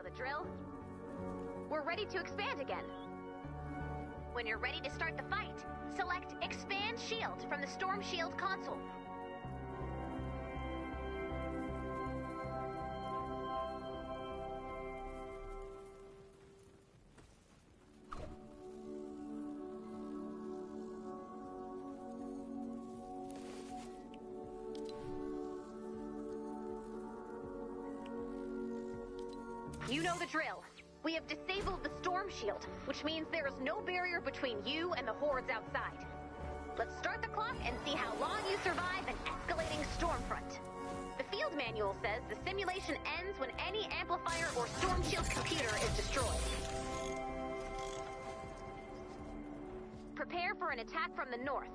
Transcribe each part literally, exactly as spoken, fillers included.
the drill. We're ready to expand again. When you're ready to start the fight, select Expand Shield from the Storm Shield console. You know the drill. We have disabled the Storm Shield, which means there is no barrier between you and the hordes outside. Let's start the clock and see how long you survive an escalating storm front. The field manual says the simulation ends when any amplifier or Storm Shield computer is destroyed. Prepare for an attack from the north.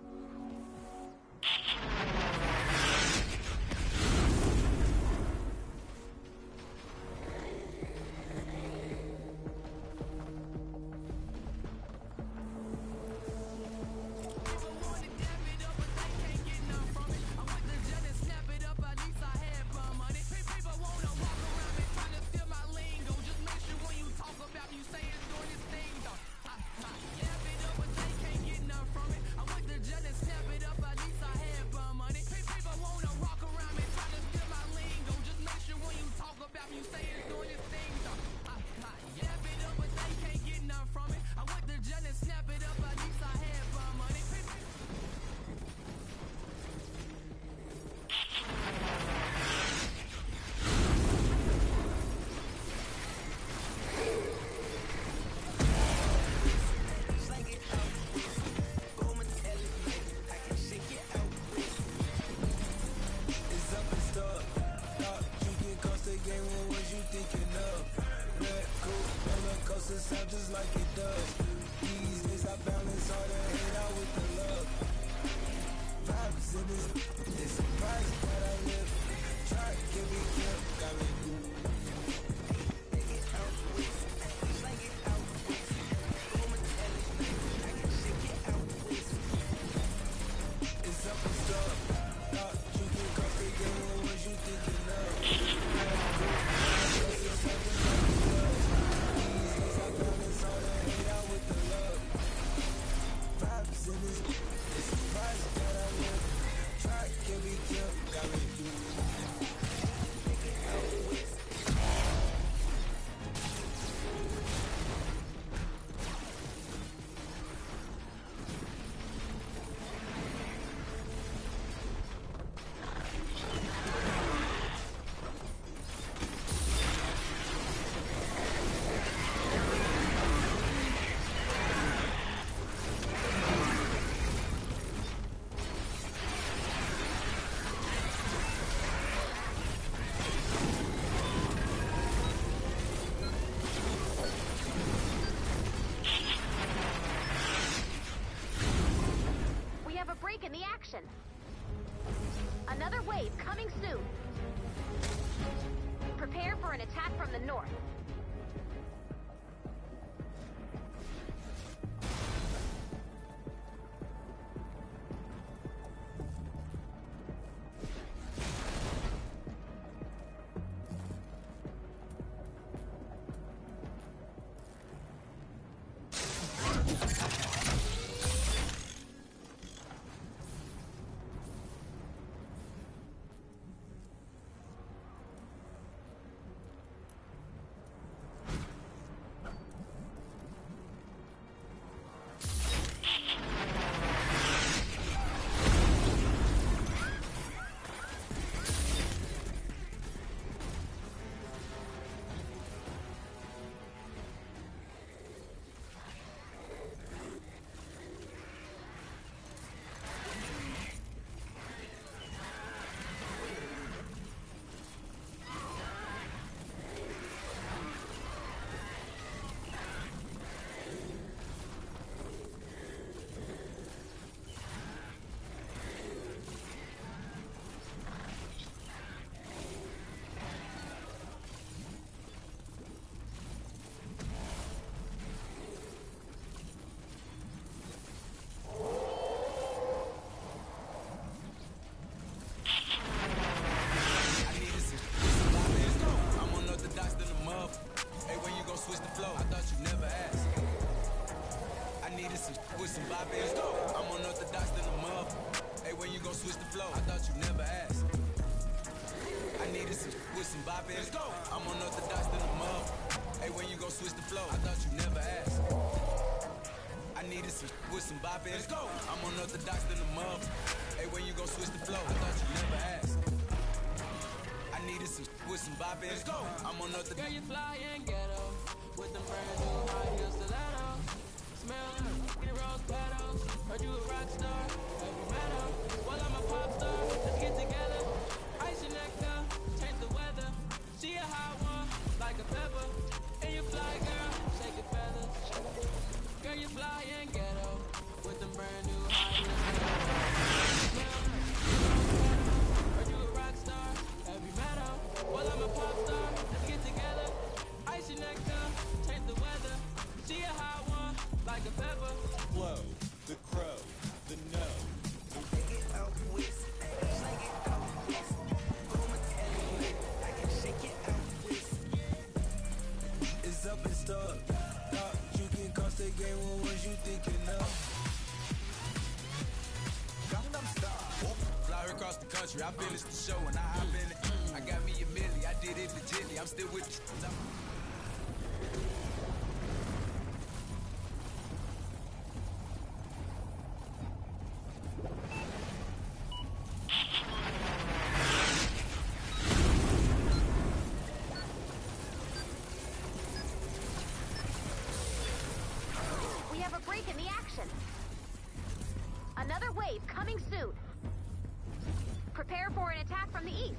Sound just like it does. These days I balance all the hate out with the love. Vibes in this, it's surprising that I live. Try to give me kill, got me good. Take it out with, like it out with. Go and tell it, I can shake it out with. It's up and stuff. Thought you can cross the game, what was you thinking of? It's surprising that I live. Try to kill me, kill, got me in the action. Another wave coming soon. Prepare for an attack from the north. some bop in. Let's go. I'm unorthodox than a mug. Hey, when you gon' switch the flow? I thought you never asked. I needed some with some bop in. Let's go. I'm unorthodox than a mug. Hey, when you gon' switch the flow? I thought you never asked. I needed some with some bop in. Let's go. I'm unorthodox. Girl, you fly and ghetto with them brand new high heel stilettos. Smell like rose petals. Heard you a rock star, heavy metal. Well, I'm a pop star. Let's get together. Ice your neck up, change the weather. She a hot one, like a pepper. And you fly, girl, shake your feathers. Girl, you fly and ghetto with them brand new high heel stilettos. Smell like rose petals. Heard you a rock star, heavy metal. Well, I'm a pop star. Let's get together. Ice your neck up, change the weather. She a hot one, like a pepper. Flow, the crow, the no. Take it out west, shake it out west. I'ma tell you, I can shake it out west. It's up and stuck. Thought you can cost the game, what was you thinking of? Gangnam Style. Fly her across the country, I finished the show and I hop in it. I got me a milli, I did it legitly. I'm still with the. We have a break in the action. Another wave coming soon. Prepare for an attack from the east.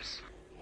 this.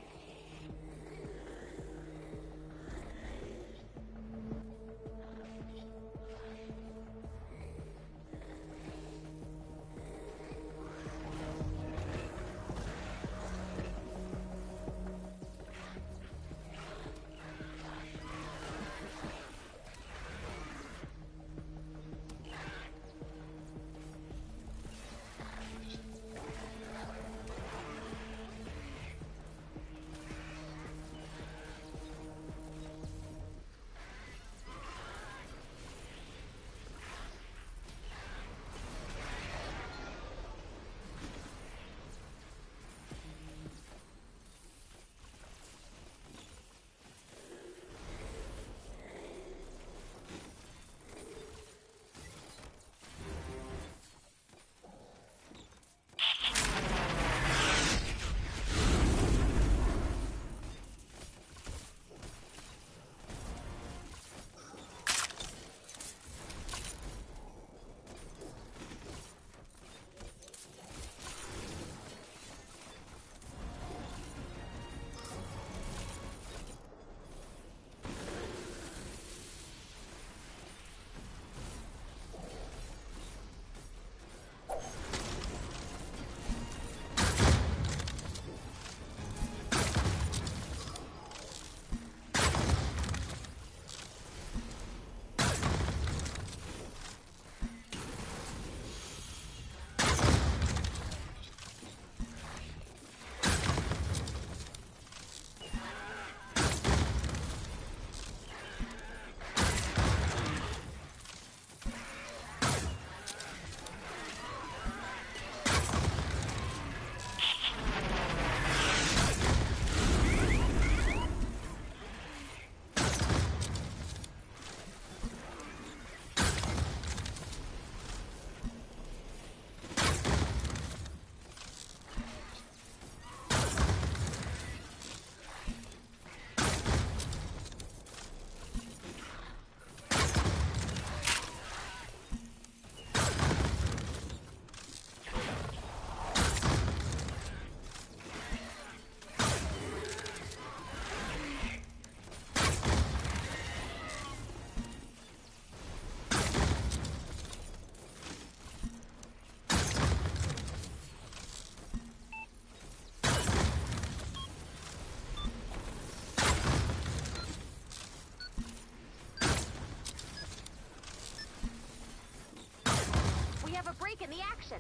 In the action.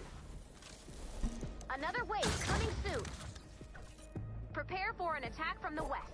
Another wave coming soon. Prepare for an attack from the west.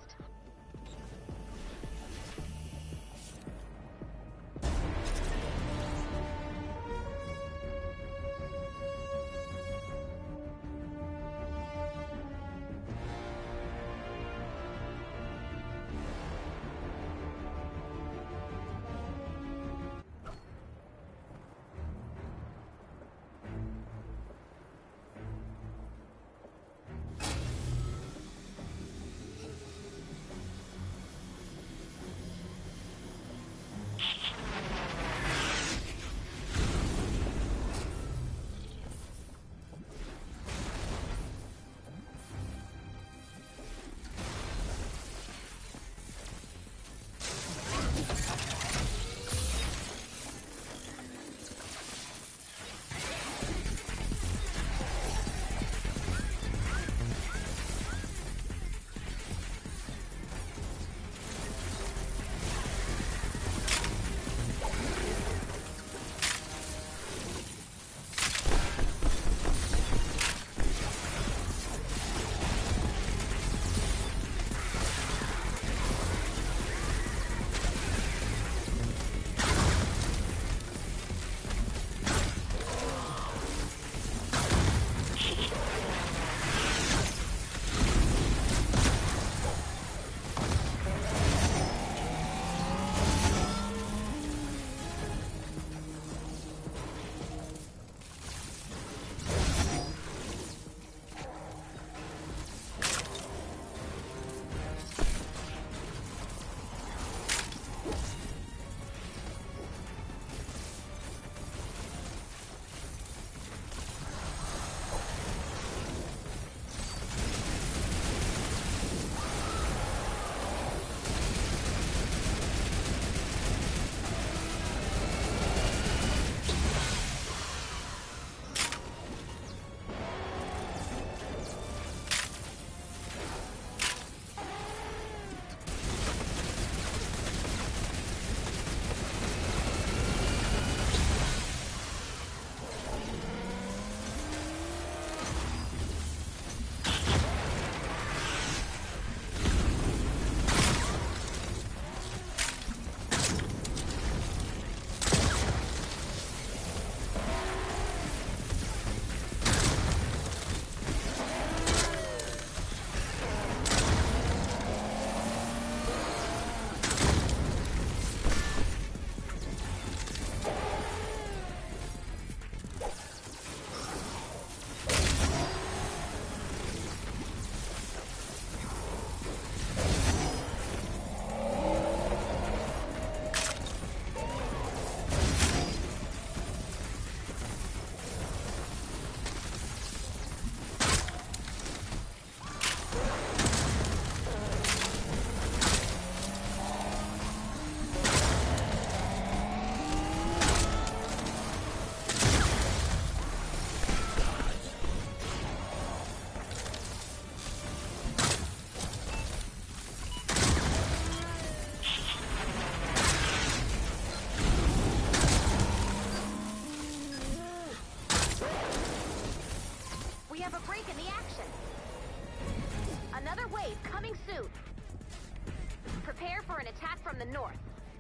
have a break in the action. Another wave coming soon. Prepare for an attack from the north.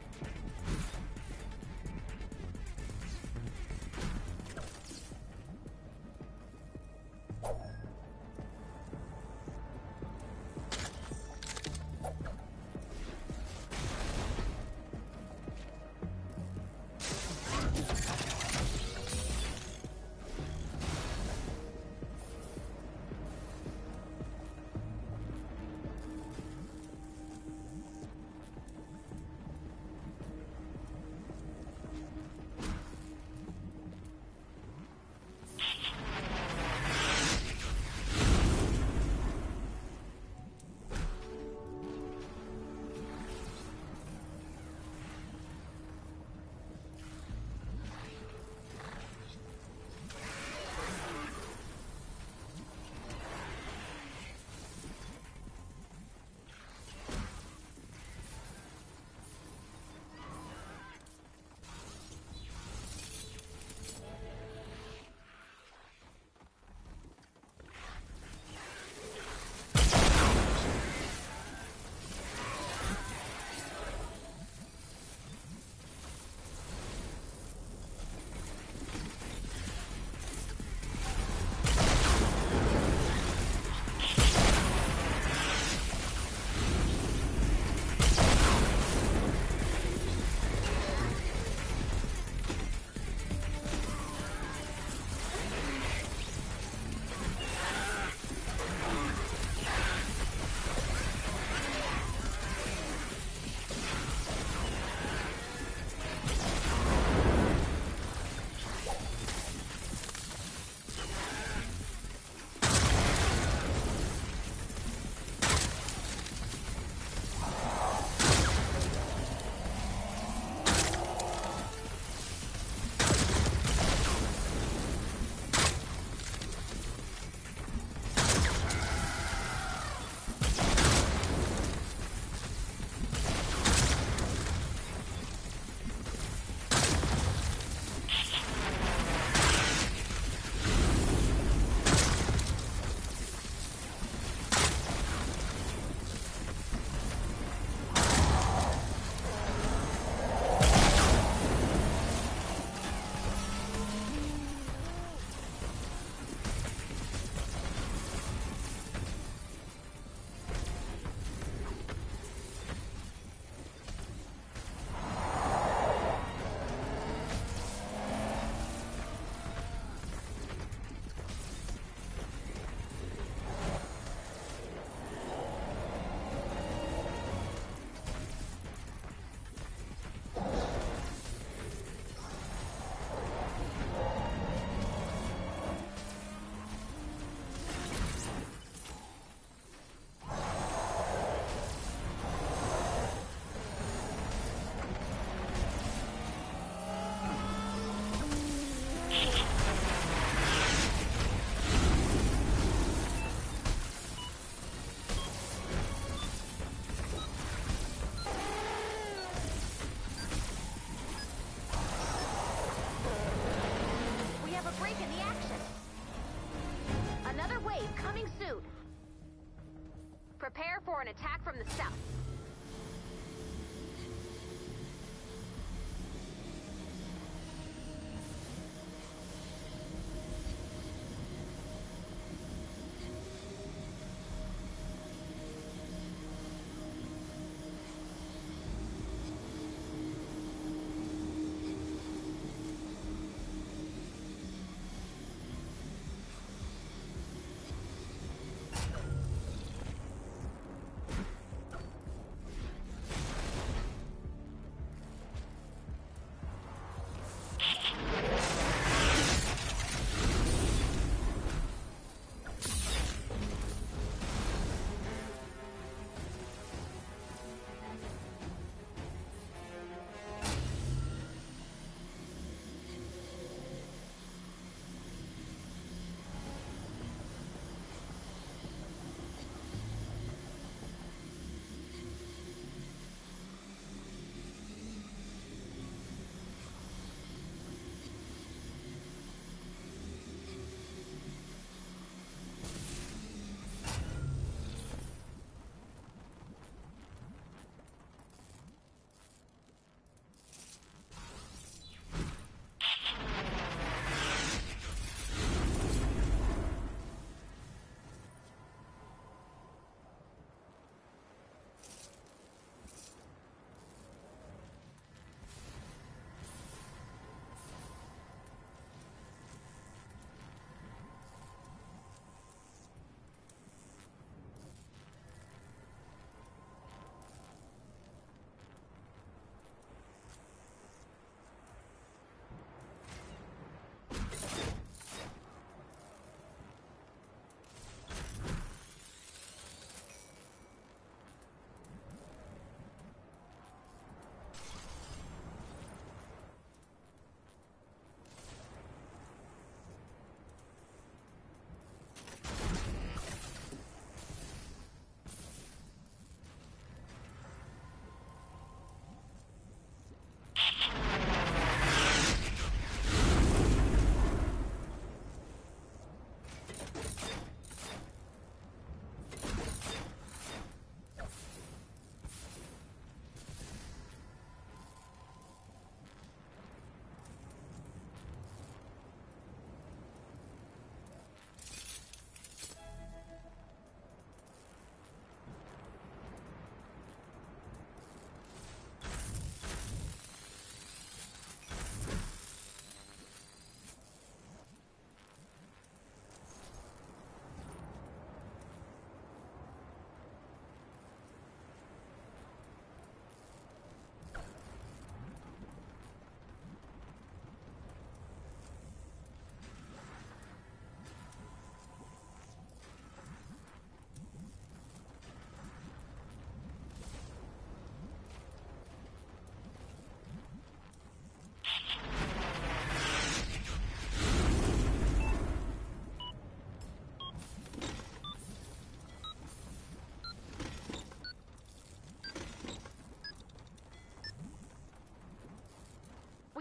Prepare for an attack from the south.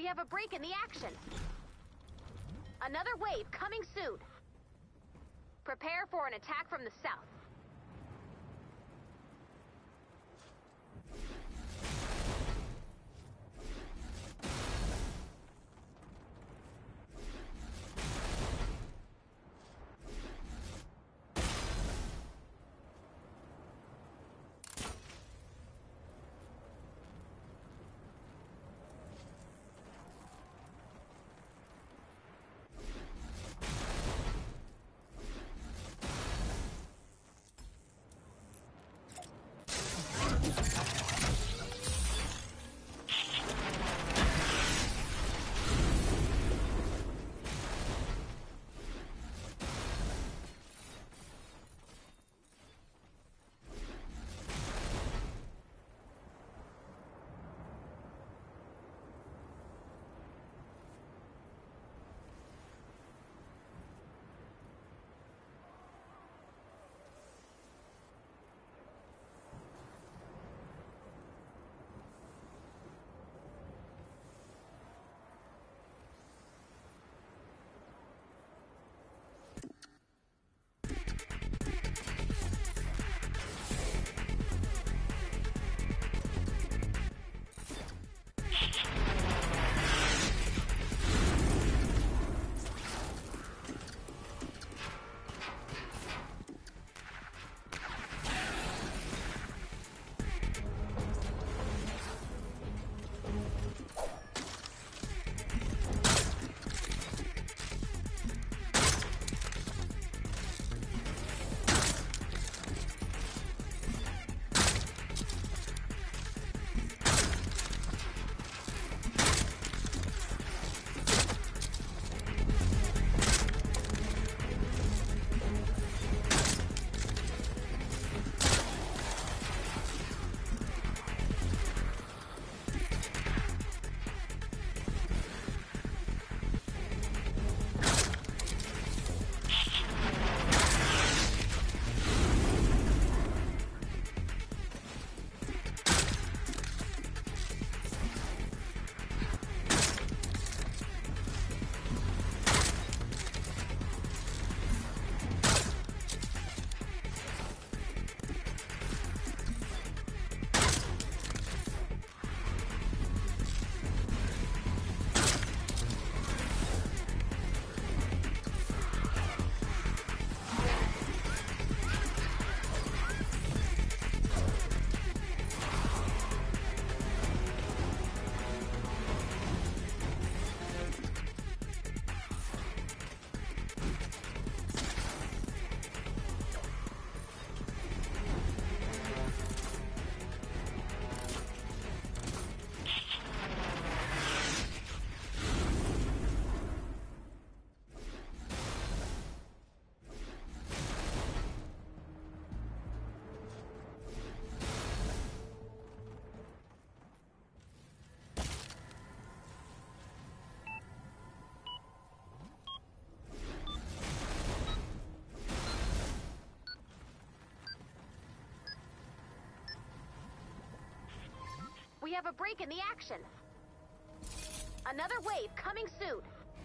have a break in the action. Another wave coming soon. Prepare for an attack from the south. We have a break in the action. Another wave coming soon.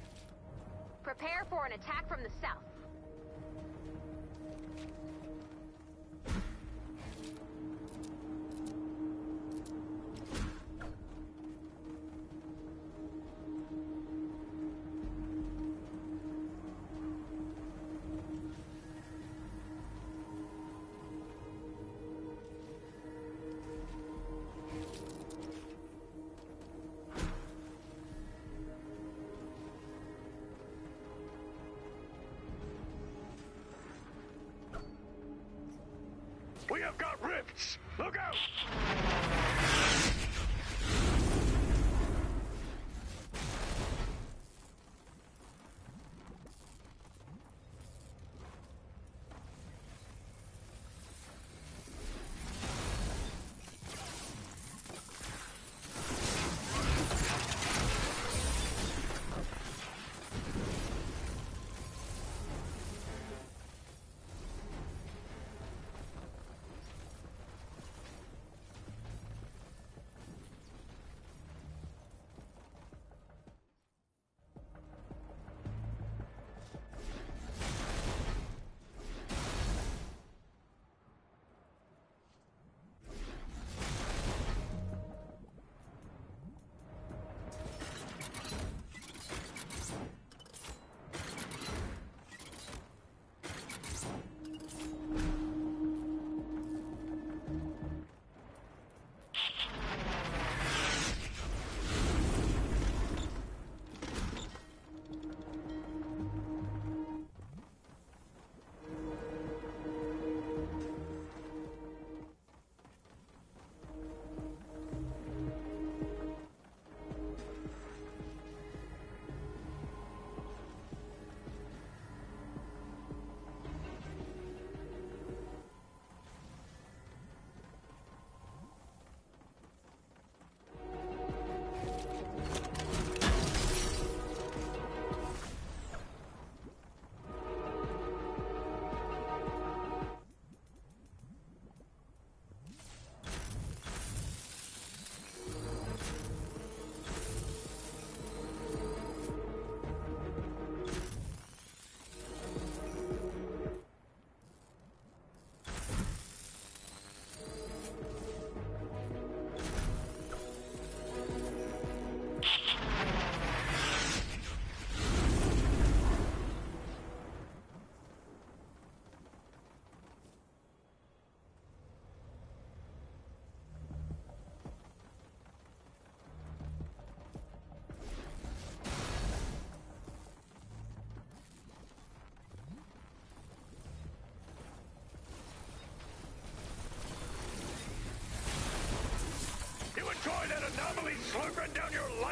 Prepare for an attack from the south. We have got rifts! Look out!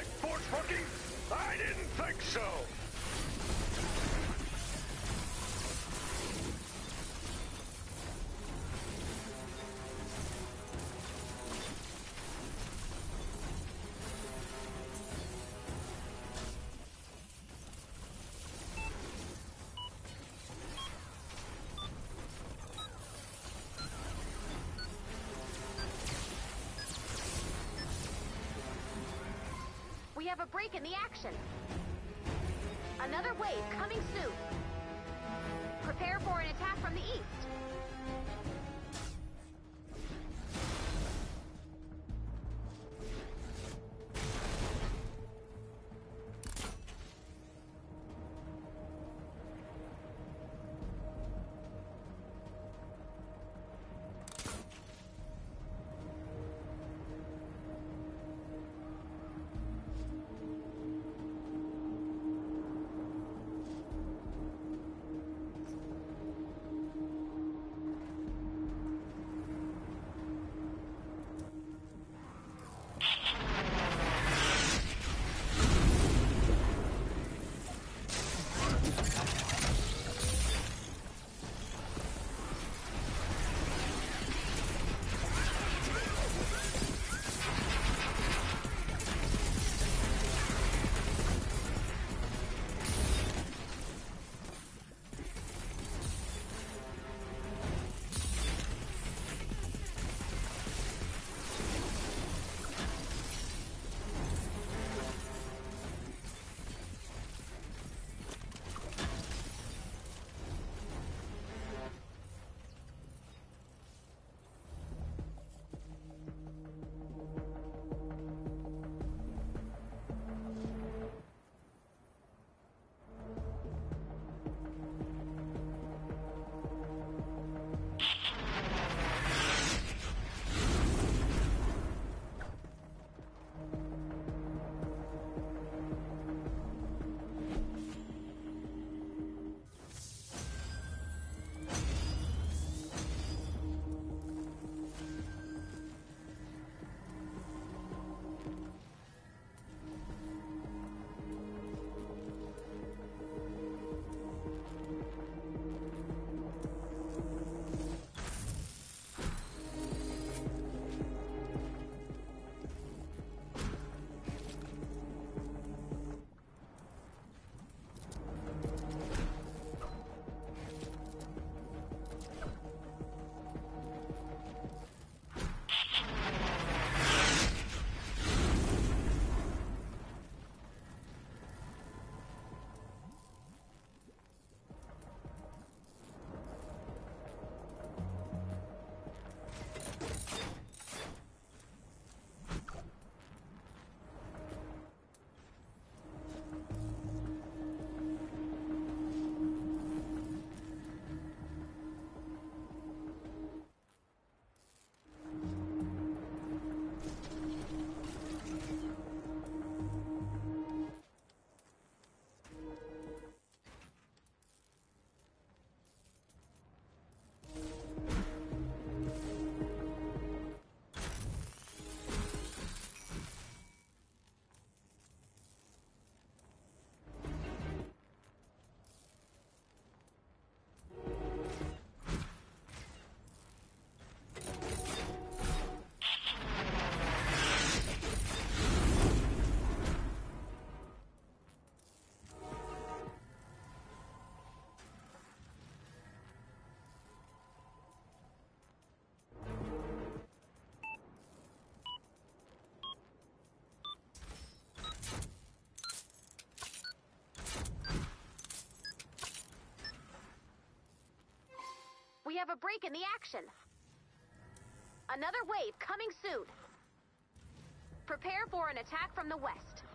life force working? I didn't think so. We have a break in the action. Another wave coming soon. Prepare for an attack from the east. We have a break in the action. Another wave coming soon. Prepare for an attack from the west.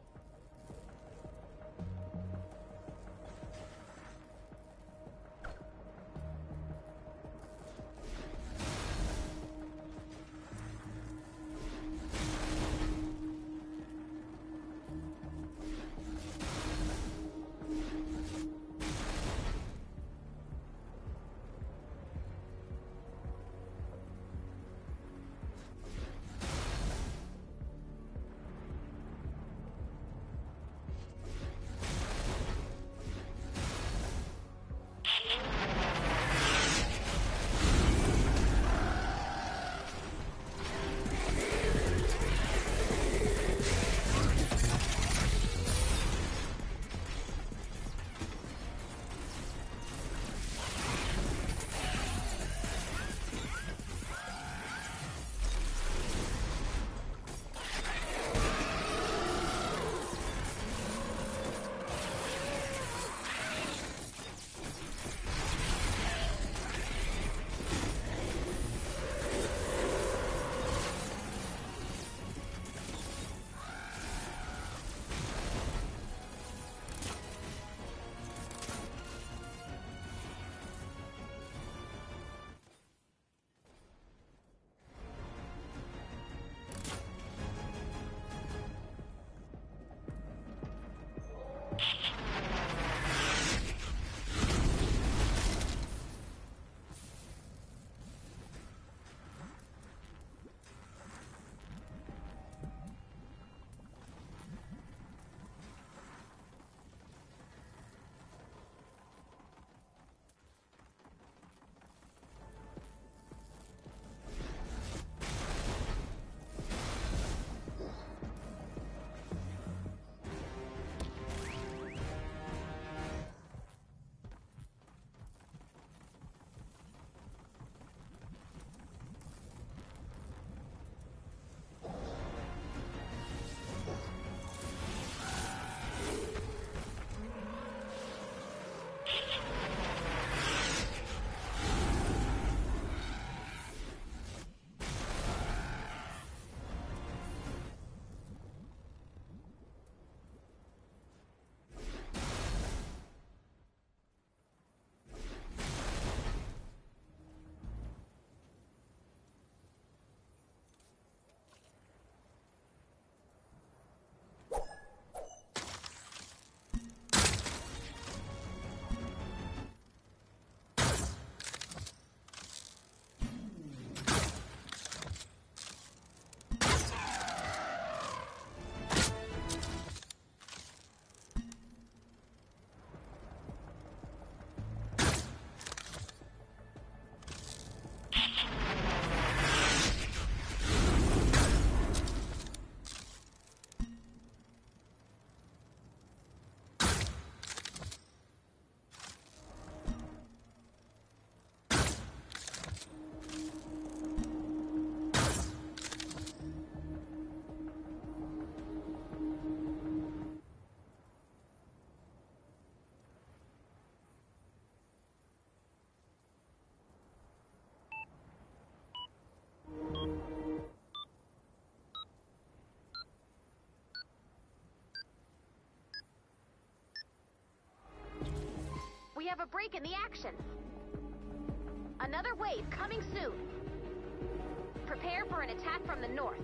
have a break in the action. Another wave coming soon. Prepare for an attack from the north.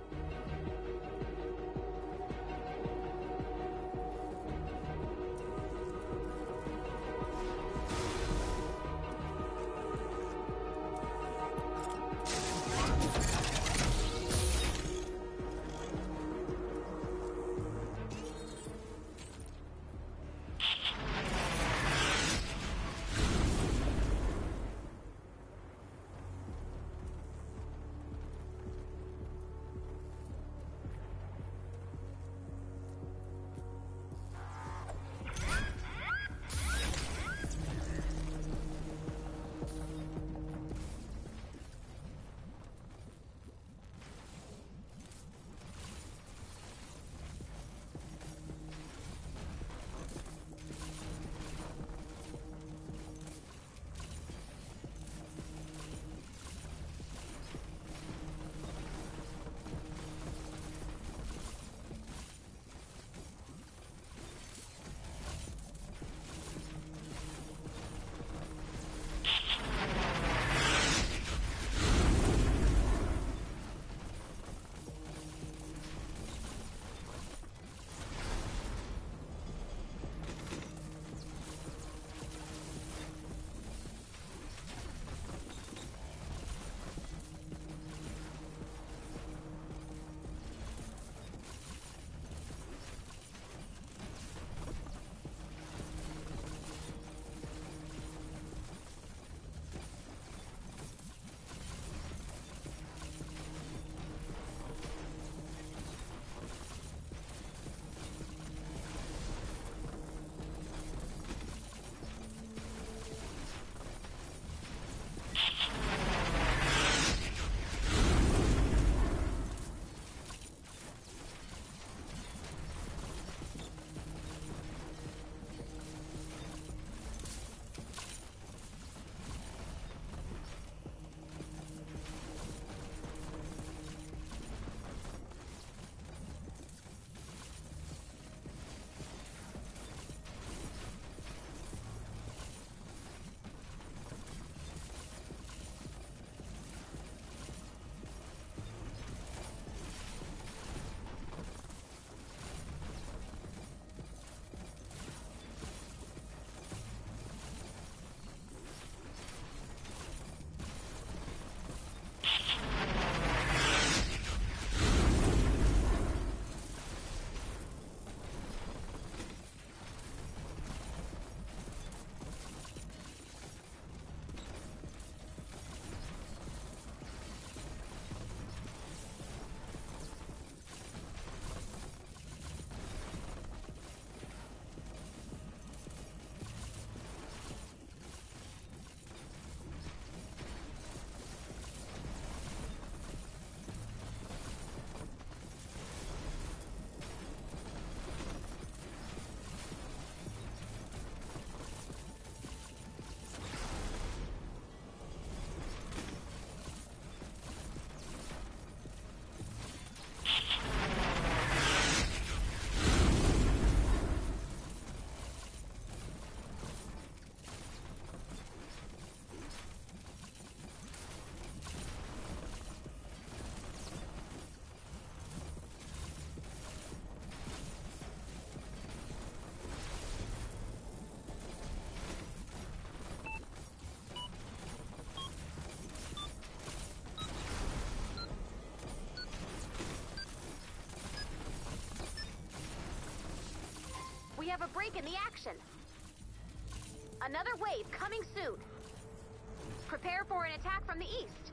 We have a break in the action. Another wave coming soon. Prepare for an attack from the east.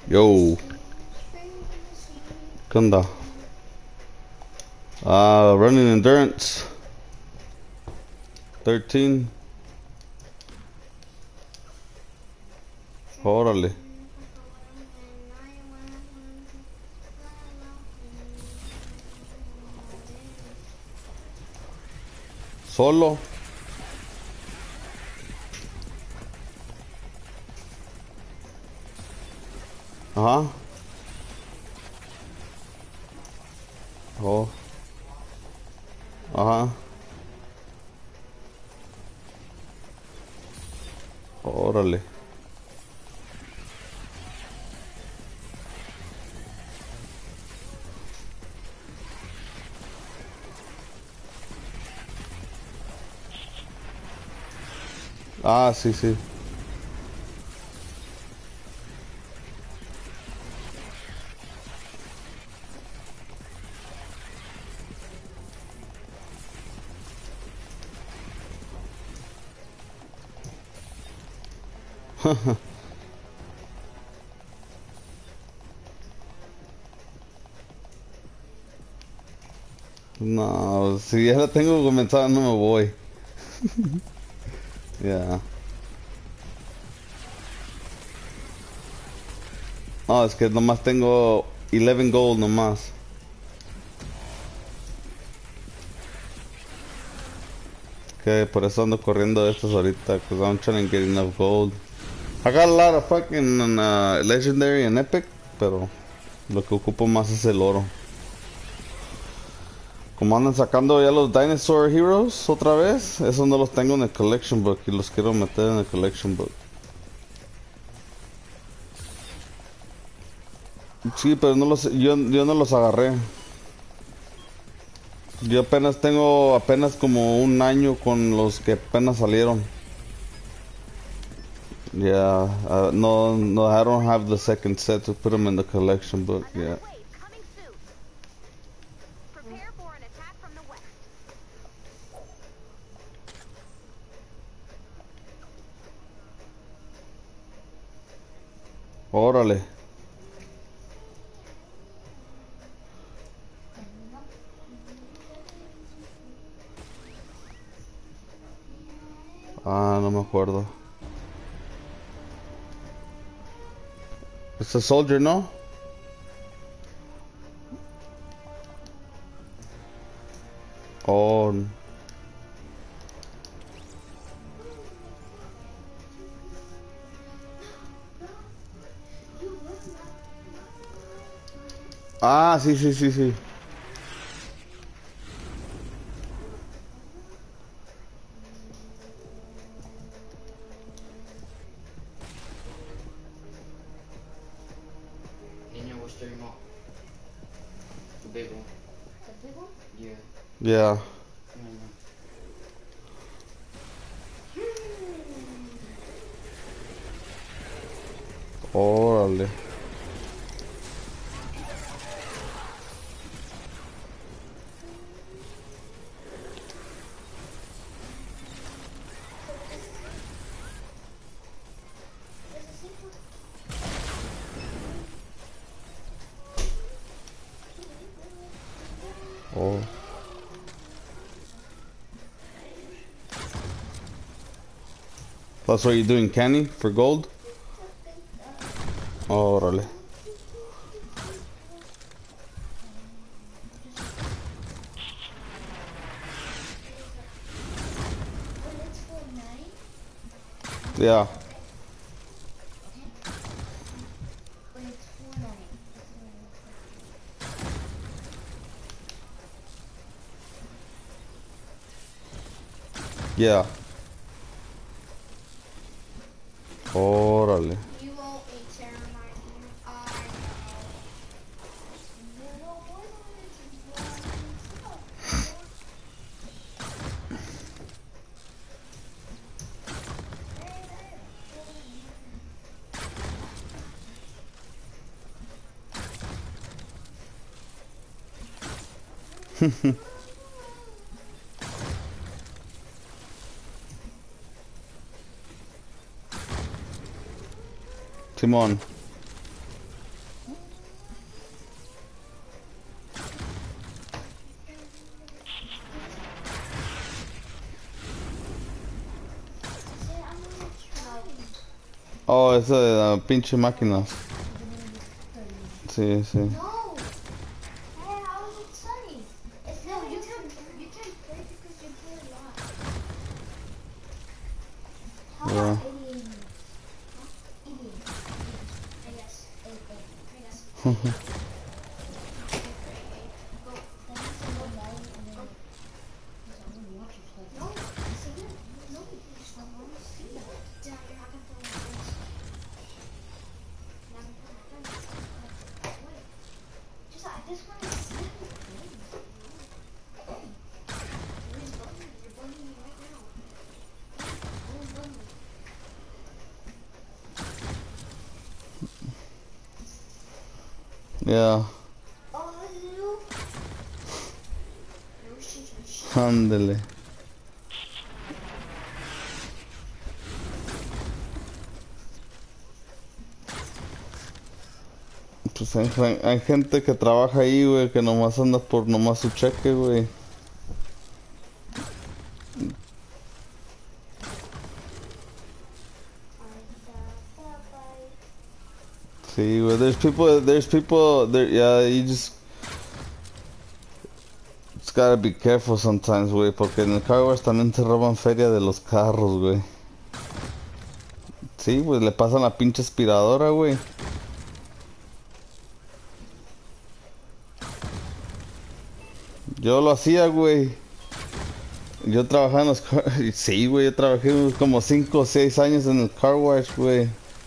Yo, ¿qué onda? Ah, running endurance. thirteen. Órale. Solo. Ajá. Oh. Ajá. Órale. Ah, sí, sí. No, si ya la tengo comenzada no me voy. Ya. No, es que nomás tengo eleven gold nomás. Que por eso ando corriendo estos ahorita, cause I'm trying to get enough gold. I got a lot of fucking uh, legendary and epic, pero lo que ocupo más es el oro. Como andan sacando ya los Dinosaur Heroes otra vez, esos no los tengo en el Collection Book y los quiero meter en el Collection Book. Sí, pero no los, yo, yo no los agarré. Yo apenas tengo apenas como un año con los que apenas salieron. Yeah, uh, no, no, I don't have the second set to put them in the collection book yet. Prepare for an attack from the west. Órale. Ah, no me acuerdo. It's a soldier, ¿no? Oh. Ah, sí, sí, sí, sí. Yeah. Órale. Oh. That's what you're doing, canny, for gold? Órale. Yeah. Yeah. Órale. Simón. Oh, esa de la pinche máquina. Sí, sí. No. Hey, how is it sunny? It's no, you can you can play because you play a lot. How Yeah. about eighty-eight minutes? Huh? eighty-eight. I guess. eight, eight. I guess. Go. Then you say one nine and then someone watches stuff. No, I say no. No, you just don't want to see that. Dad, you're not gonna film my friends. You're not gonna film my friends. Wait. Just I just want to see the game. You're bugging me. You're bugging me right now. Don't bug me. Yeah. Oh, this is you? No shit, no shit. Ándele. Pues hay, gen- hay gente que trabaja ahí, güey, que nomás anda por nomás su cheque, güey. Sí, güey. There's people, there's people, there, yeah, you just, just gotta be careful sometimes, güey, porque en el car wash también te roban feria de los carros, güey. Sí, pues le pasan la pinche aspiradora, güey. Yo lo hacía, güey. Yo trabajaba en los car... Sí, güey, yo trabajé como cinco o seis años en el car wash, güey.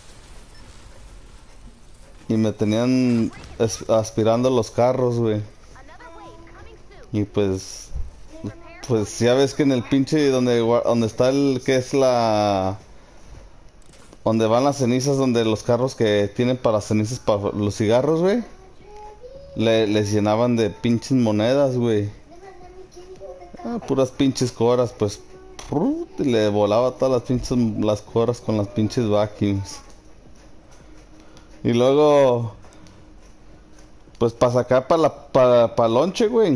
Y me tenían as- aspirando los carros, güey. Another wave coming soon. Y pues, Prepare pues ya ves que en el pinche donde, gua- donde está el, que es la... Donde van las cenizas, donde los carros que tienen para cenizas para los cigarros, güey. Le, les llenaban de pinches monedas, güey. Ah, puras pinches coras, pues. Prut, y le volaba todas las pinches las coras con las pinches vacuums. Y luego, pues para sacar para la para pa lonche, güey.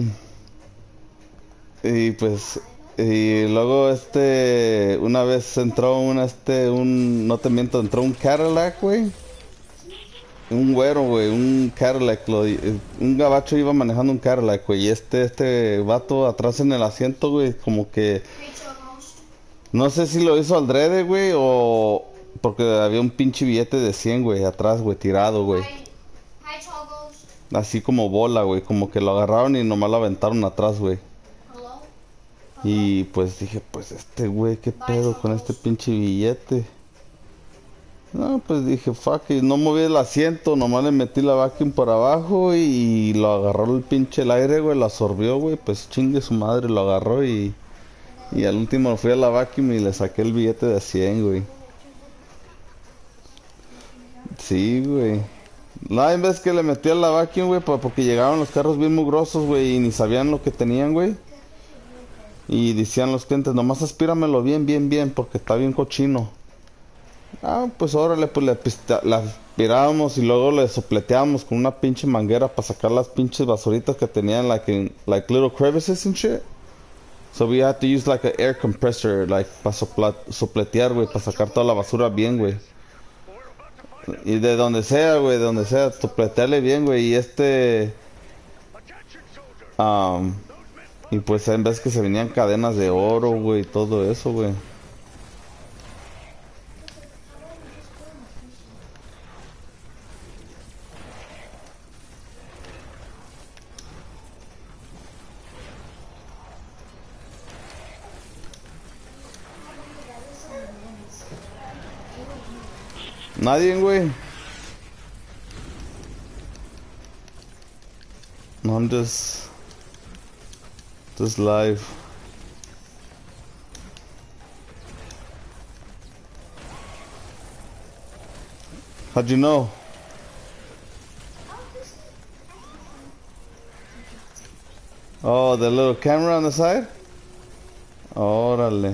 Y pues y luego este una vez entró un este un no te miento, entró un Cadillac, güey. Un güero, güey, un Cadillac, lo- un gabacho iba manejando un Cadillac, güey, y este este vato atrás en el asiento, güey, como que no sé si lo hizo al drede, güey, o porque había un pinche billete de cien, güey, atrás, güey, tirado, güey. Hi, hi, Toggles. Así como bola, güey, como que lo agarraron y nomás lo aventaron atrás, güey. Hello? Y pues dije, pues este güey, qué pedo con este pinche billete. No, pues dije, fuck it, no moví el asiento, nomás le metí la vacuum por abajo y lo agarró el pinche el aire, güey, lo absorbió, güey, pues chingue su madre, lo agarró y... Y al último fui a la vacuum y le saqué el billete de cien, güey. Sí, güey. No, en vez que le metí a la vacuum, güey, pa- porque llegaban los carros bien mugrosos, güey, y ni sabían lo que tenían, güey. Y decían los clientes, nomás aspíramelo bien, bien, bien, porque está bien cochino. Ah, pues órale, pues le pista- la aspirábamos y luego le sopleteábamos con una pinche manguera para sacar las pinches basuritas que tenían, like, in, like little crevices and shit. So we had to use like an air compressor, like, para sopletear, güey, para sacar toda la basura bien, güey. Y de donde sea, güey, de donde sea, sopletearle bien, güey. Y este... Um, y pues en vez que se venían cadenas de oro, güey, y todo eso, güey. Nadie, güey. No, I'm just... Just live. How'd you know? Oh, the little camera on the side? Órale.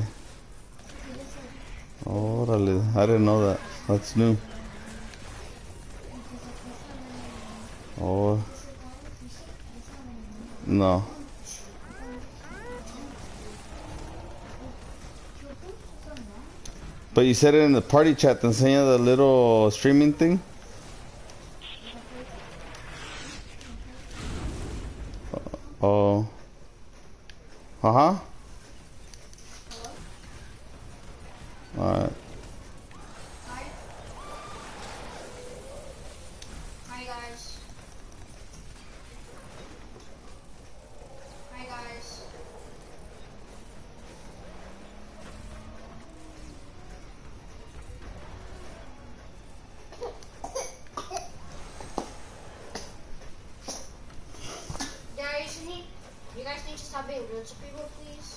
Órale. I didn't know that. That's new. Oh. No. But you said it in the party chat, te enseña the little streaming thing. Oh. Uh-huh. Alright. Hi. Hi guys. Hi guys. Guys, you need, you guys need to stop being rude to people, please.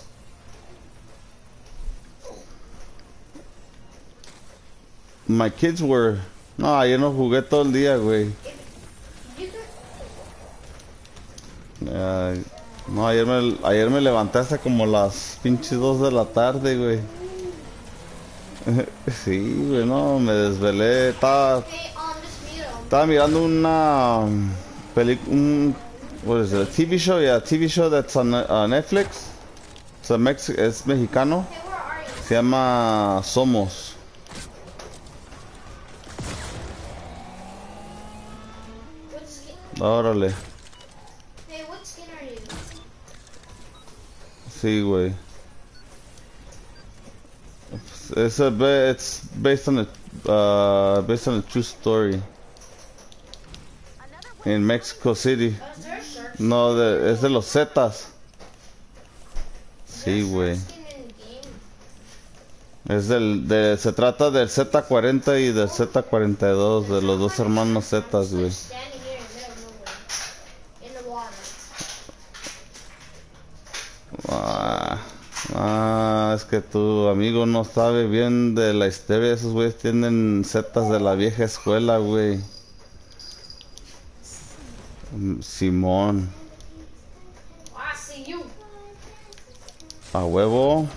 My kids were... No, ayer no jugué todo el día, güey. You could, Ay, no, ayer me, ayer me levanté hasta como las pinches dos de la tarde, güey. Sí, güey, no, me desvelé. Estaba, hey, um, just mute 'em. estaba mirando una película, un, what is it, a T V show, yeah, a T V show that's on uh, Netflix. It's a Mex es mexicano. Hey, where are you? Se llama Somos. What skin? Órale. Hey, what skin are you? Sí, güey. It's a ba- it's based on a uh, based on a true story in Mexico City. Oh, is there a shark No, de, es de los Zetas. Sí, skin? güey. Skin in the game? Es del de se trata del Z cuarenta y del Z cuarenta y dos, de los dos hermanos Zetas, güey. Standing here in the middle of nowhere. In the water. Ah, ah, es que tu amigo no sabe bien de la historia. Esos güeyes tienen Zetas de la vieja escuela, güey. Mm, Simón. Oh, I see you. A huevo.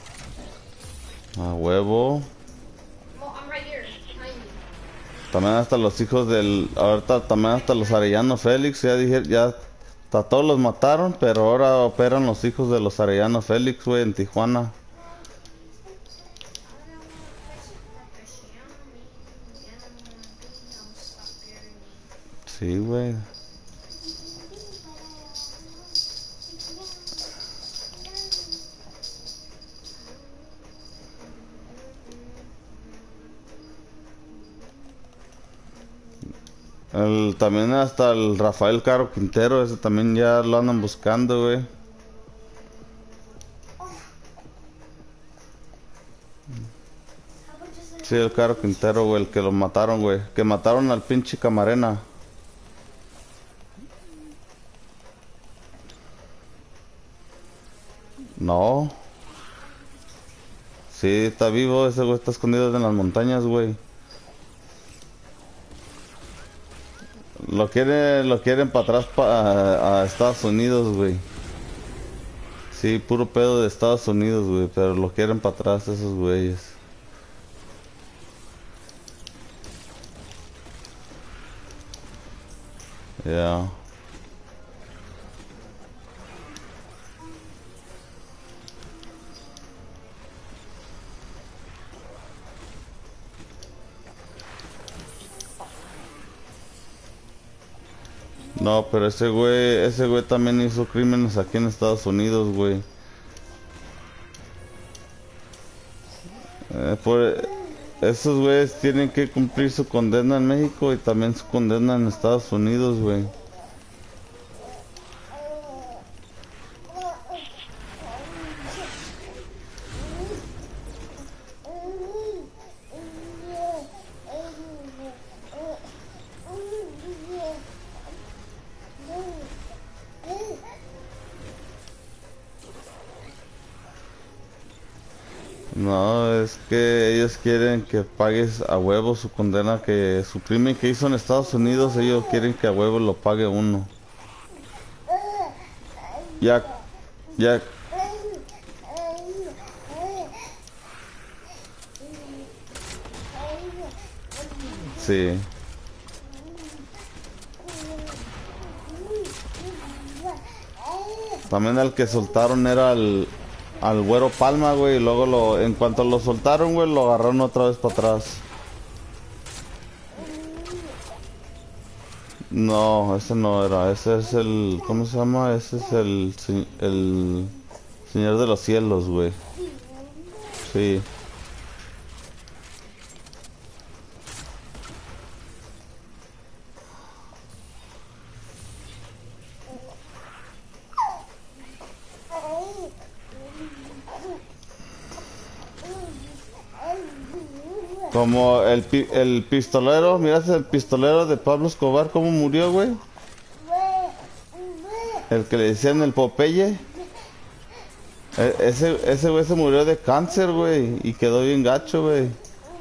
A huevo. Well, I'm right here. Behind you. También hasta los hijos del... Ahorita también hasta los Arellano Félix. Ya dije, ya... A todos los mataron, pero ahora operan los hijos de los Arellano Félix, güey, en Tijuana. Sí, güey. El, también hasta el Rafael Caro Quintero, ese también ya lo andan buscando, güey. Sí, el Caro Quintero, güey, el que lo mataron, güey. Que mataron al pinche Camarena. No. Sí, está vivo, ese güey está escondido en las montañas, güey. Lo quieren, lo quieren para atrás pa, a, a Estados Unidos, güey. Sí, puro pedo de Estados Unidos, güey, pero lo quieren para atrás esos güeyes. Ya. Yeah. No, pero ese güey, ese güey también hizo crímenes aquí en Estados Unidos, güey. Eh, por, esos güeyes tienen que cumplir su condena en México y también su condena en Estados Unidos, güey. No, es que ellos quieren que pagues a huevo su condena, que su crimen que hizo en Estados Unidos, ellos quieren que a huevo lo pague uno. Ya, ya. Sí. También el que soltaron era el... al Güero Palma, güey, y luego lo, en cuanto lo soltaron, güey, lo agarraron otra vez para atrás. No, ese no era, ese es el, ¿cómo se llama? Ese es el, se- el Señor de los Cielos, güey. Sí. Como el, pi- el pistolero, miraste el pistolero de Pablo Escobar, cómo murió, güey. El que le decían el Popeye. E- ese, ese güey se murió de cáncer, güey, y quedó bien gacho, güey.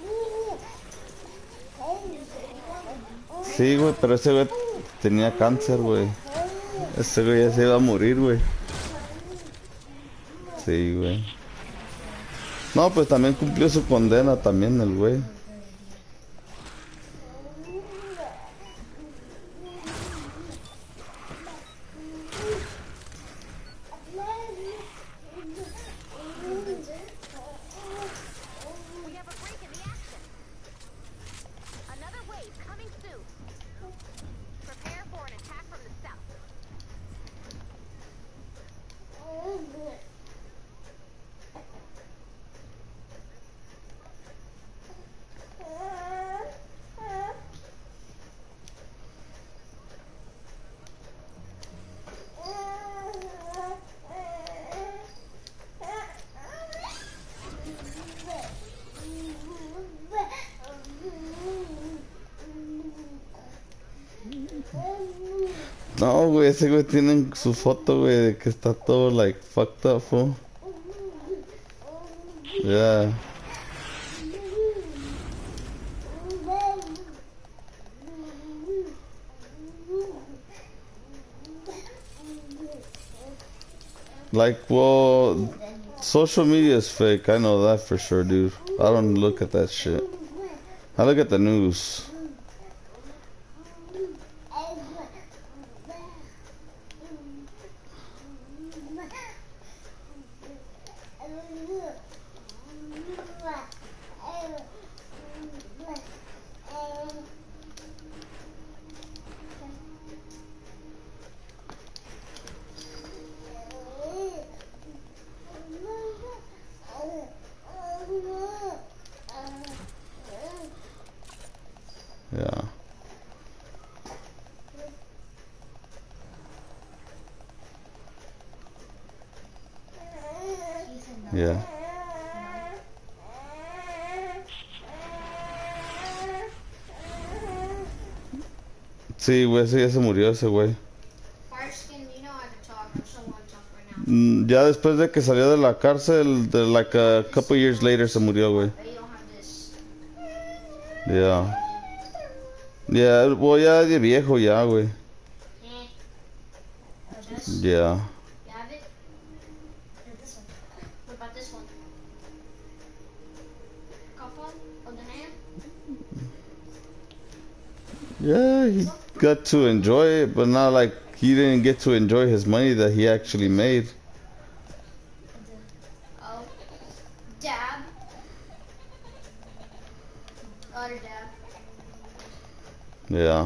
Sí, güey, pero ese güey tenía cáncer, güey. Ese güey ya se iba a morir, güey. Sí, güey. No, pues también cumplió su condena también el güey. We have a break in the action. Another wave coming soon. Prepare for an attack from the south. No, güey, ese güey tiene su foto, güey, de que está todo, like, fucked up, fool. Yeah. Like, well, social media is fake. I know that for sure, dude. I don't look at that shit. I look at the news. Yeah. Yeah. Sí, güey, ese ya se murió ese güey. Farskin, you know I can talk. I'm so on top right now. Mm, Ya después de que salió de la cárcel, de like a couple years later se murió, güey. But you don't have this. Yeah. Yeah, well, ya de viejo ya, güey. Eh. Or this. Yeah. You have it? Or this one. What about this one? Cuff one? Or the hand? Yeah, he got to enjoy it, but not like he didn't get to enjoy his money that he actually made. Oh. Dab. Other dab. Yeah.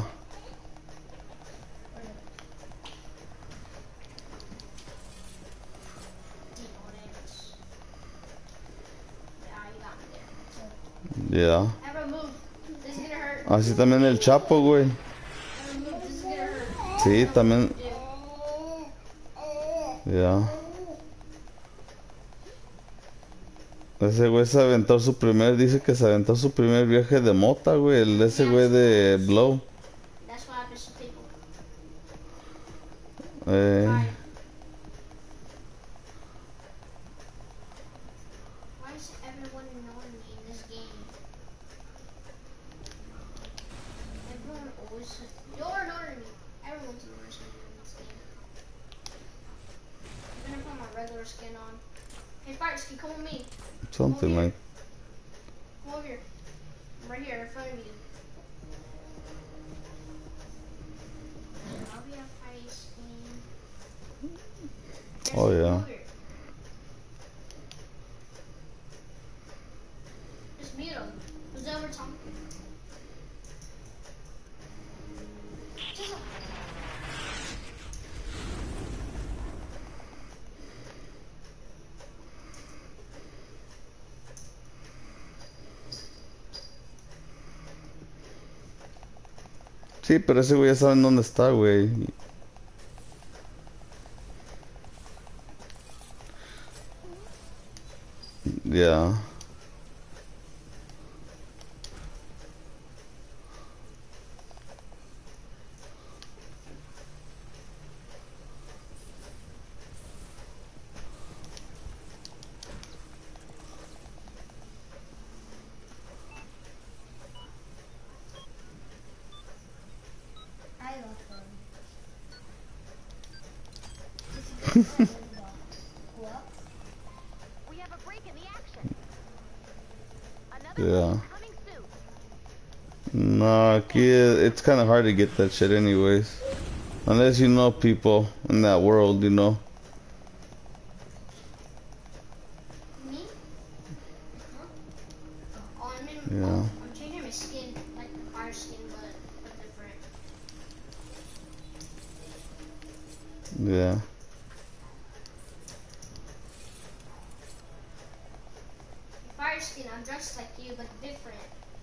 Deep on it. Yeah, you got me there. Yeah. Ever move. This is gonna hurt. Así también el Chapo, güey. Ever move. This is gonna hurt. Sí, también. Dude. Yeah. Ese güey se aventó su primer, dice que se aventó su primer viaje de mota, güey. El ese güey de Blow. That's what happens to people. Eh, Why? Why is everyone ignoring me in this game? Everyone always. You're ignoring me. Everyone's ignoring me in this game. I'm gonna put my regular skin on. Hey, Firesky, come with me. something like. Come over here. I'm right here in front of you. I'll be a Firesky. Oh, yeah. Come over here. Sí, pero ese güey ya saben dónde está, güey. Ya. I love fun. This is good. What? We have a break in the action. Another Yeah. wave coming soon. No, aquí it's kind of hard to get that shit anyways. Unless you know people in that world, you know. Me? Huh? Oh, I'm in. Yeah. Oh, I'm changing my skin, like the fire skin, but but different. Yeah. Fire skin, I'm dressed like you, but different.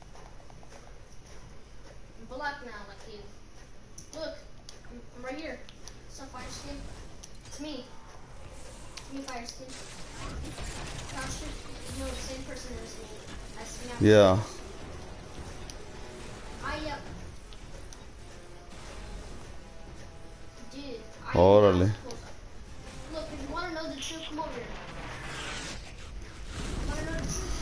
I'm black now, like you. Look, I'm, I'm right here. It's a fire skin. It's me. It's me, fire skin. Costume, no, the same person as me. As me. Yeah. I uh, dude. I Órale. Look, if you want to know the truth, come over here. Want to know the truth?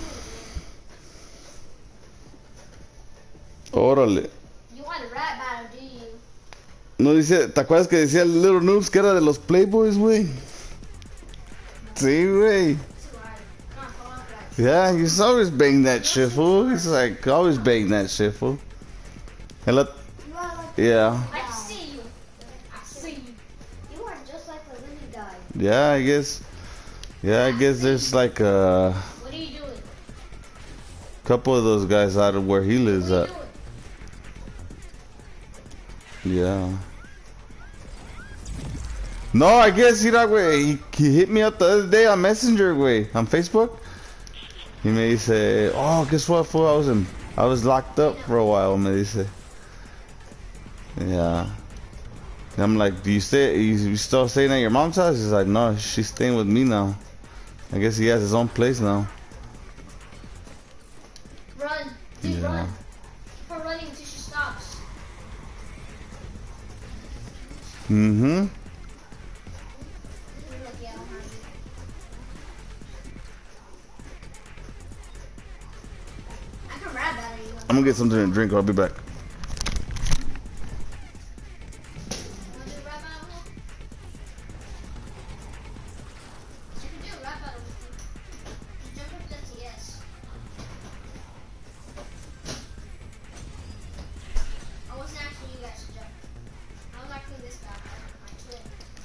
Come over here. Órale. You want a rap battle, do you? No dice, ¿te acuerdas que decía el Little Noobs que era de los Playboys, güey? Sí, güey. It's alright. Come on, fall off that. Yeah, he's always bang that shit, fool. He's like, always bang that shit, fool. Hello? You are like Yeah. I see you. I see you. You are just like a little guy. Yeah, I guess. Yeah, I guess there's like a What are you doing? couple of those guys out of where he lives What are at. you doing? Yeah. No, I guess, you know, güey, he, he hit me up the other day on Messenger, güey, on Facebook. He me dice, oh, guess what, fool, I was in, I was locked up for a while, me dice. Yeah. And I'm like, do you stay, you, you still staying at your mom's house? He's like, no, she's staying with me now. I guess he has his own place now. Run. Dude, Yeah. run. Keep on running until she stops. Mm-hmm. Look, yeah, I don't have it. I can rap battle you. I'm gonna get something to drink, I'll be back. Wanna do a rap battle? I can do a rap battle with you. Just jump up to the T S. I wasn't asking you guys to jump. I was asking this guy, my twin.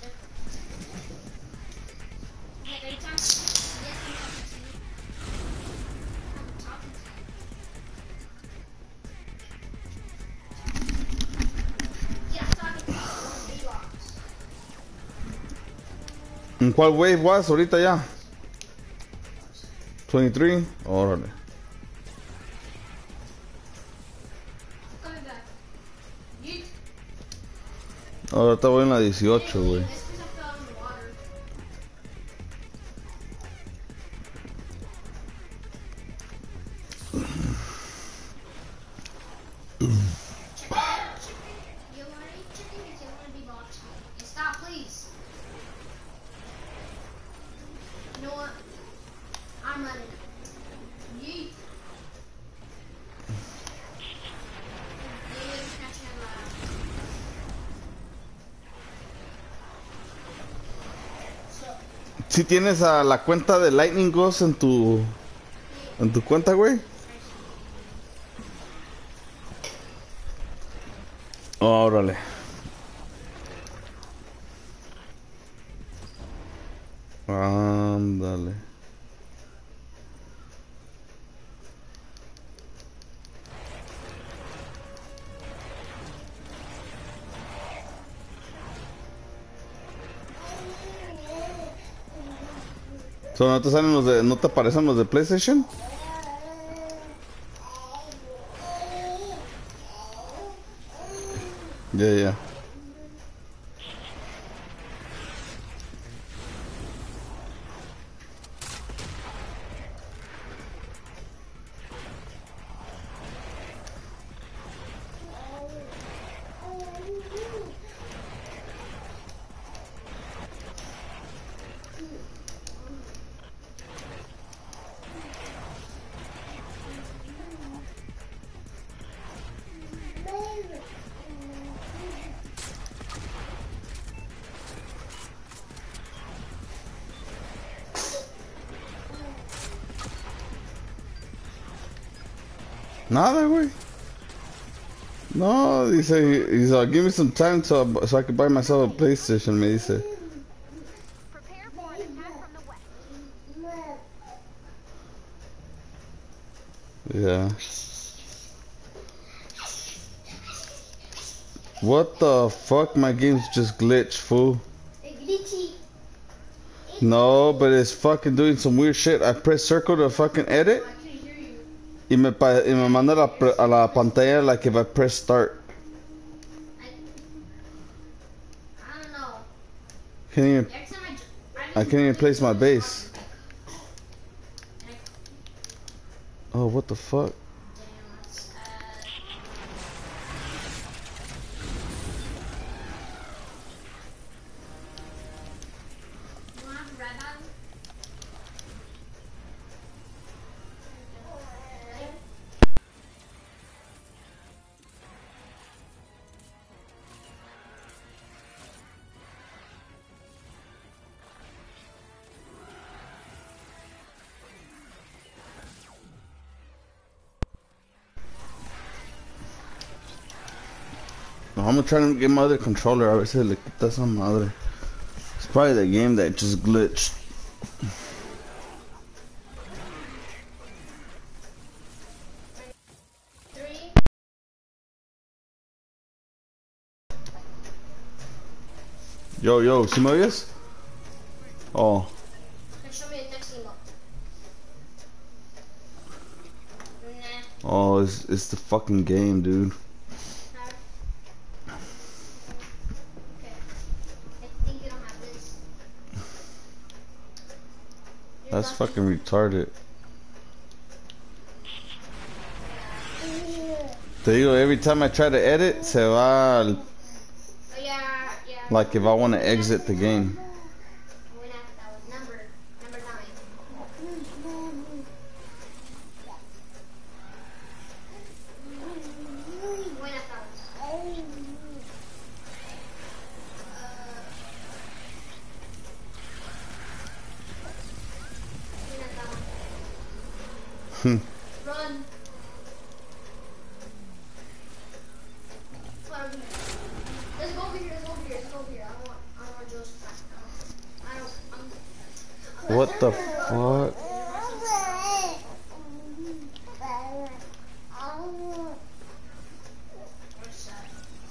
Like, every time, yes, I'm talking to you. I'm talking to you. Yeah, I'm talking to you. Velox. ¿En cuál wave was ahorita ya? twenty-three? Órale. Coming back. Yeet. Ahorita voy en la dieciocho, güey. It's because I fell in the water. You want to eat chicken or you want to be boxed? Hey, stop, please. You know what? I'm running. Yeet. Yeah, catch him out. So, Si tienes a la cuenta de Lightning Ghost en tu en tu cuenta, güey. Órale. Ándale. So, ¿no te salen los de, no te aparecen los de PlayStation? Yeah, yeah. Nada, güey. No, dice, he's like, give me some time so, so I can buy myself a PlayStation, me dice. Prepare for an attack from the west. Yeah. What the fuck? My game's just glitched, fool. No, but it's fucking doing some weird shit. I press circle to fucking edit. Y me, pa y me manda a la, a la pantalla like if I press start. I don't know. Can't even, Every time I, I, I can't even place my base. Oh, what the fuck? Damn, that's sad. You want to have a red button? No, I'm gonna try to get my other controller. A ver si le quita esa madre. It's probably the game that just glitched. Three. Yo, yo, ¿sí me oyes? Oh, Now show me the next emote. Nah. oh, it's, it's the fucking game, dude. Okay. I think you don't have this. You're That's lucky. fucking retarded. Te digo, every time I try to edit, se va al, Oh, yeah, yeah. like if I want to exit the game. Went after that was number number nine. Went after that one. Went after that Hmm. one. Run. Come on, over here. Let's go over here. Let's go over here. Let's go over here. I don't want. I don't want Joseph back. I don't. I don't. I'm, What the fuck? Where's that?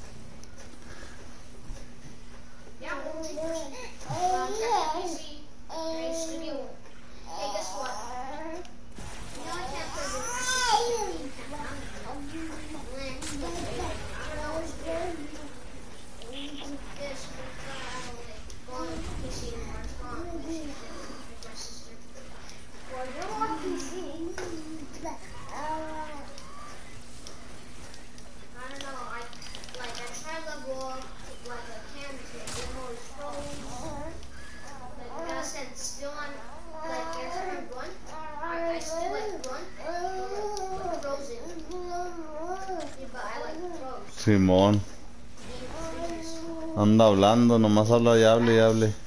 Yeah, we'll take first. Um, check P C. Hey, studio. Hey, guess what? You know I can't play with my P C. I don't know. This, but I don't like go on P C anymore. It's gone. With my sister. Well, you're on P C. I don't know. I like I tried level up like I can to get more scrolls. Like I gotta stand still on like every time I run. I, I still like run. But frozen. Yeah, but I like froze. Simón. Anda hablando, nomás habla y hable y hable. Then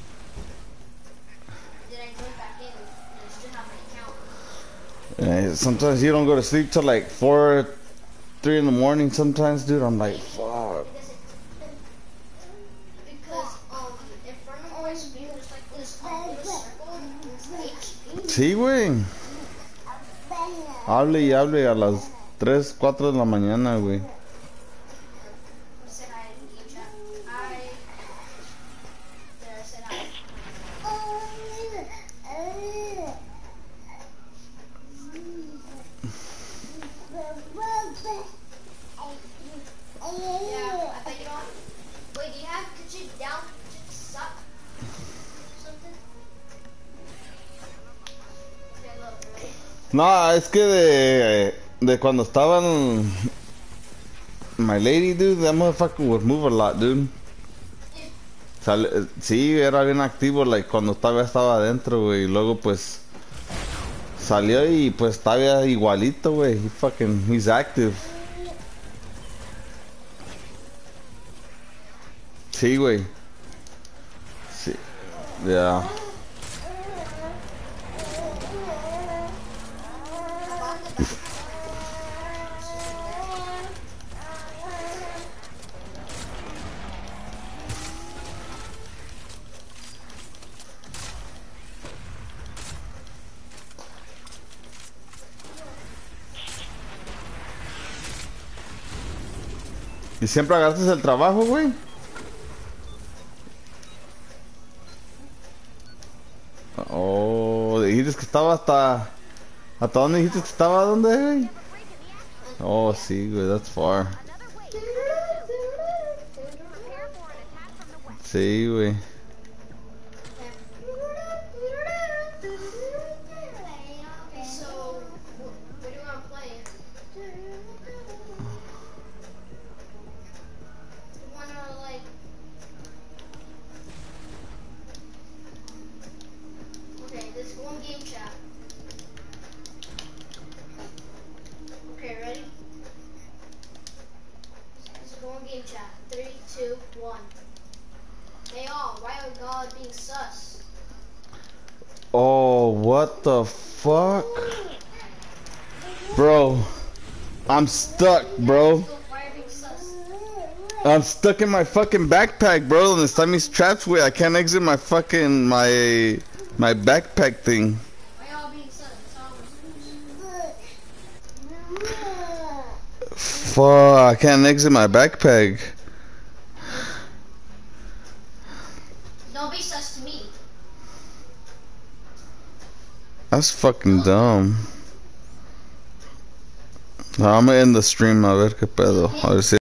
I joined back in and I still have my account. Eh, sometimes you don't go to sleep till like four, three in the morning. Sometimes, dude, I'm like, fuck. Because it, because um in front of my screen there's like this um, little circle and it's H P. Sí, güey. Hable y hable a las tres, cuatro de la mañana, güey. I said hi in the game chat. Hi. There, I said hi. Yeah, I No, es que de, de cuando estaban My Lady, dude, that motherfucker would move a lot, dude. Sale, sí, era bien activo, like, cuando todavía estaba adentro, güey. Y luego, pues, salió y, pues, todavía igualito, güey. He fucking, he's active. Sí, güey. Sí, ya. Yeah. ¿Y siempre agarras el trabajo, güey? Oh, dijiste que estaba hasta... ¿Hasta dónde dijiste que estaba? ¿Dónde, güey? Oh, sí, güey, that's far. Sí, güey. Oh, what the fuck? Bro, I'm stuck, bro. I'm stuck in my fucking backpack, bro. And this time he's trapped with. I can't exit my fucking, my, my backpack thing. Fuck, I can't exit my backpack. Don't be sus to me. That's fucking dumb. No, I'm gonna end the stream a ver qué pedo. A ver si